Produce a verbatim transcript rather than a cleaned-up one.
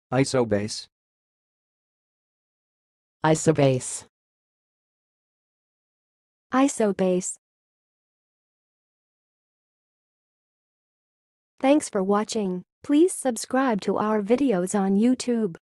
Isobase. ISOBASE. ISOBASE. Thanks for watching. Please subscribe to our videos on YouTube.